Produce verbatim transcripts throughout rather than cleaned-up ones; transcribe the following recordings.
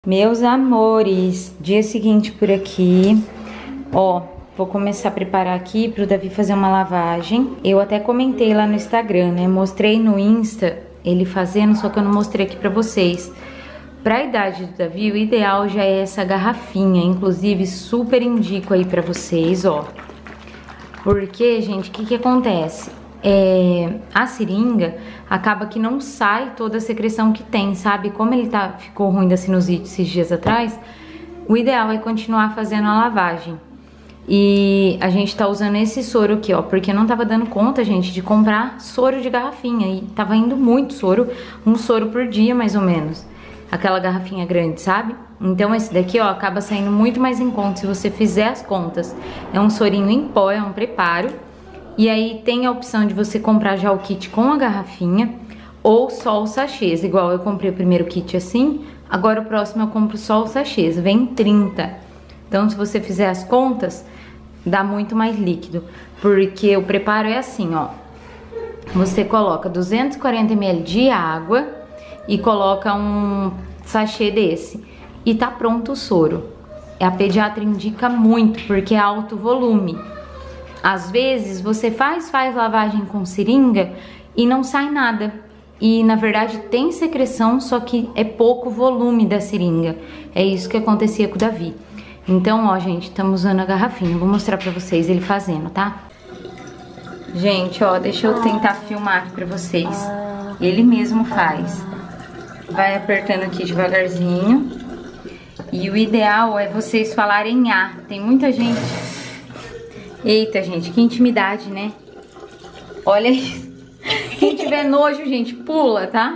Meus amores, dia seguinte por aqui, ó, vou começar a preparar aqui pro Davi fazer uma lavagem. Eu até comentei lá no Instagram, né, mostrei no Insta ele fazendo, só que eu não mostrei aqui pra vocês. Pra idade do Davi, o ideal já é essa garrafinha, inclusive super indico aí pra vocês, ó. Porque, gente, o que que acontece? É, a seringa acaba que não sai toda a secreção que tem, sabe? Como ele tá, ficou ruim da sinusite esses dias atrás, o ideal é continuar fazendo a lavagem. E a gente tá usando esse soro aqui, ó, porque não tava dando conta, gente, de comprar soro de garrafinha. E tava indo muito soro, um soro por dia mais ou menos. Aquela garrafinha grande, sabe? Então esse daqui, ó, acaba saindo muito mais em conta se você fizer as contas. É um sorinho em pó, é um preparo. E aí tem a opção de você comprar já o kit com a garrafinha ou só os sachês. Igual eu comprei o primeiro kit assim, agora o próximo eu compro só os sachês. Vem trinta. Então se você fizer as contas, dá muito mais líquido. Porque o preparo é assim, ó. Você coloca duzentos e quarenta mililitros de água e coloca um sachê desse. E tá pronto o soro. A pediatra indica muito, porque é alto volume. Às vezes você faz, faz lavagem com seringa e não sai nada. E na verdade tem secreção, só que é pouco volume da seringa. É isso que acontecia com o Davi. Então, ó, gente, estamos usando a garrafinha. Vou mostrar pra vocês ele fazendo, tá? Gente, ó, deixa eu tentar filmar aqui pra vocês. Ele mesmo faz. Vai apertando aqui devagarzinho. E o ideal é vocês falarem A. Tem muita gente... Eita, gente, que intimidade, né? Olha isso. Quem tiver nojo, gente, pula, tá?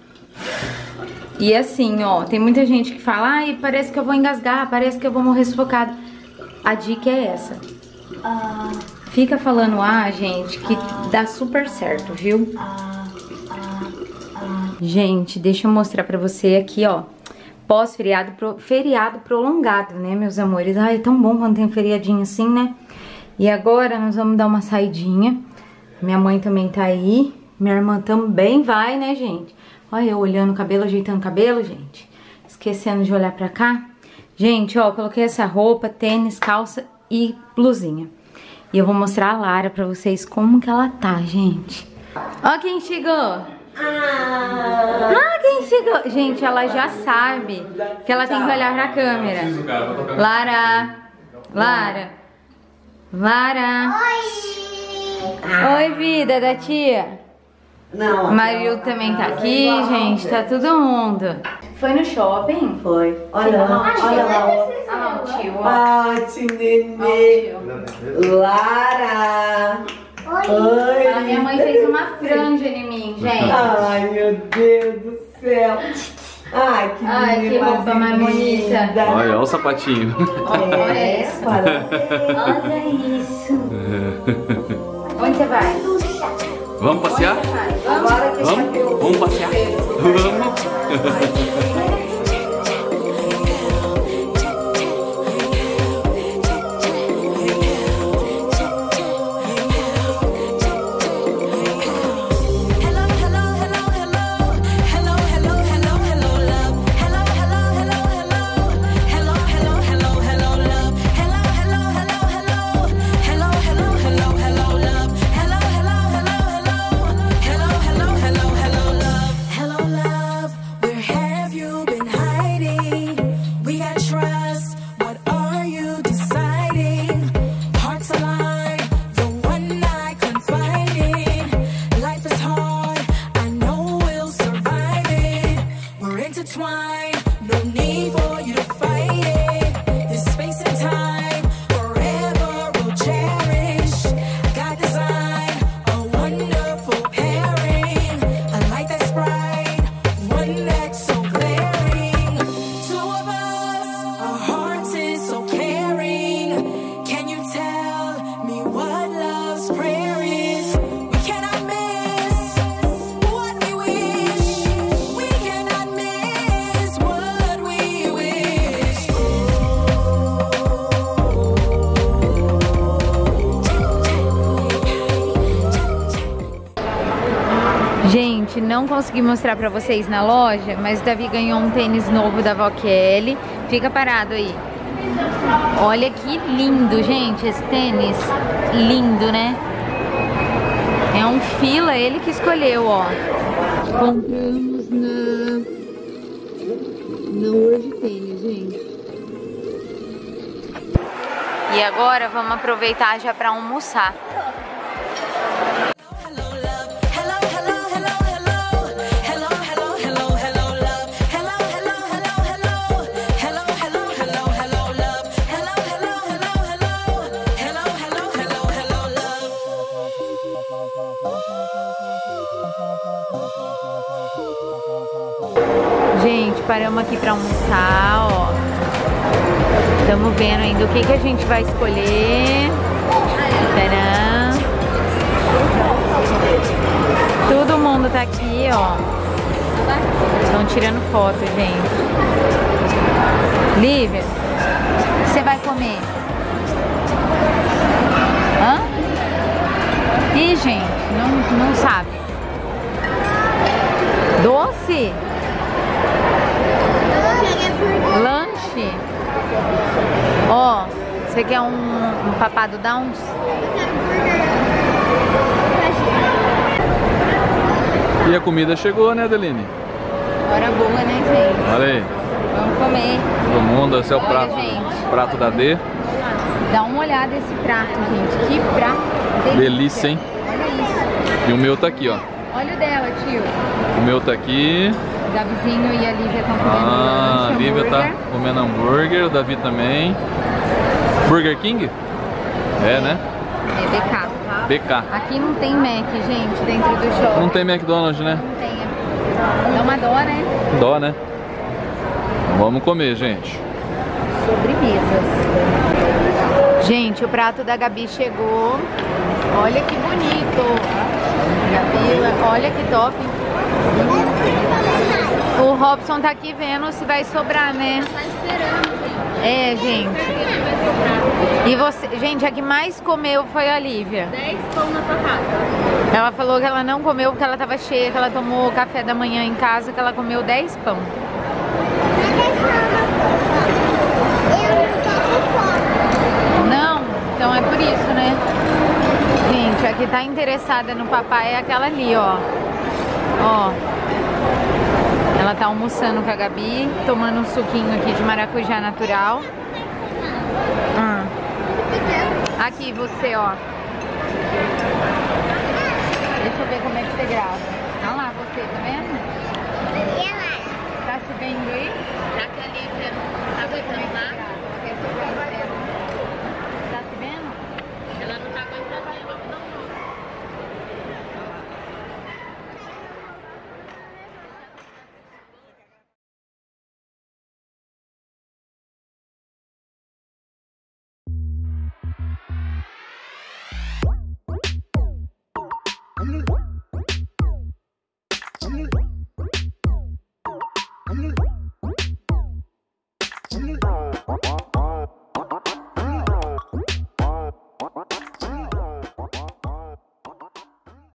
E assim, ó, tem muita gente que fala: ai, parece que eu vou engasgar, parece que eu vou morrer sufocada. A dica é essa. Ah. Fica falando ah, gente, que ah. dá super certo, viu? Ah. Ah. Ah. Gente, deixa eu mostrar pra você aqui, ó. Pós-feriado, pro... feriado prolongado, né, meus amores? Ai, é tão bom quando tem um feriadinho assim, né? E agora nós vamos dar uma saidinha. Minha mãe também tá aí. Minha irmã também vai, né, gente? Olha eu olhando o cabelo, ajeitando o cabelo, gente. Esquecendo de olhar pra cá. Gente, ó, coloquei essa roupa, tênis, calça e blusinha. E eu vou mostrar a Lara pra vocês como que ela tá, gente. Ó quem chegou. Ah, ah quem chegou. Gente, ela já sabe que ela tem que olhar pra câmera. Lara. Lara. Lara. Oi. Oi, vida da tia. Não. Mariu também tá aqui, gente. Tá todo mundo. Foi no shopping? Foi. Olha lá, olha lá. Ah, o tio. Ah, tio Nenê. Lara. Oi. A minha mãe fez uma franja em mim, gente. Ai, meu Deus do céu. Ai, que, Ai, que roupa mais bonita. Olha, olha o sapatinho. Olha isso. Olha isso. Onde você vai? Vamos passear? Vamos? Vamos? Vamos passear? Vamos? Have you gente, não consegui mostrar pra vocês na loja, mas o Davi ganhou um tênis novo da Vó Kelly. Fica parado aí. Olha que lindo, gente, esse tênis. Lindo, né? É um fila, ele que escolheu, ó. Compramos na... na World Tênis, gente. E agora vamos aproveitar já pra almoçar. Gente, paramos aqui pra almoçar, ó. Estamos vendo ainda o que, que a gente vai escolher. Tcharam. Todo mundo tá aqui, ó. Estão tirando foto, gente. Lívia, o que você vai comer? Hã? Ih, gente, não, não sabe. Doce? Lanche? Ó, você quer um, um papado Downs? E a comida chegou, né, Adeline? Hora boa, né, gente? Olha aí. Vamos comer. Todo mundo, esse é o Olha, prato, gente. prato da D. Dá uma olhada nesse prato, gente. Que prato delícia. Delícia, hein? Olha isso. E o meu tá aqui, ó. Olha o dela, tio. O meu tá aqui. O Davizinho e a Lívia estão comendo Ah, lanche, a Lívia tá hambúrguer. comendo hambúrguer, o Davi também. Burger King? É, né? É B K. B K. Aqui não tem Mac, gente, dentro do shopping. Não tem McDonald's, né? Não tem. Dá uma dó, né? Dó, né? Vamos comer, gente. Sobremesas. Gente, o prato da Gabi chegou. Olha que bonito. Gabi, olha que top. O Robson tá aqui vendo se vai sobrar, né? Tá esperando, gente. É, gente. E você, gente, a que mais comeu foi a Lívia. dez pão na tua casa. Ela falou que ela não comeu porque ela tava cheia, que ela tomou café da manhã em casa, que ela comeu dez pão. Não, então é por isso, né? Gente, a que tá interessada no papai é aquela ali, ó. Ó. Ela tá almoçando com a Gabi, tomando um suquinho aqui de maracujá natural. Hum. Aqui, você, ó. Deixa eu ver como é que você grava. Olha lá, você, tá vendo? Tá se vendo aí?